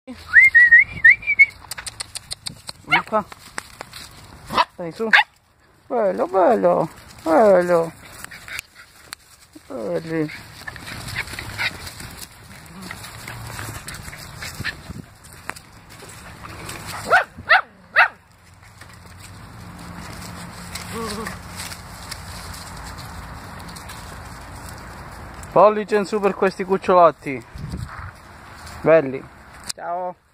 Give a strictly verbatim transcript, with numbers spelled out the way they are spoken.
Vieni qua. Dai su. Bello, bello, bello. Belli. Pollice in su per questi cucciolotti. Belli. Ciao.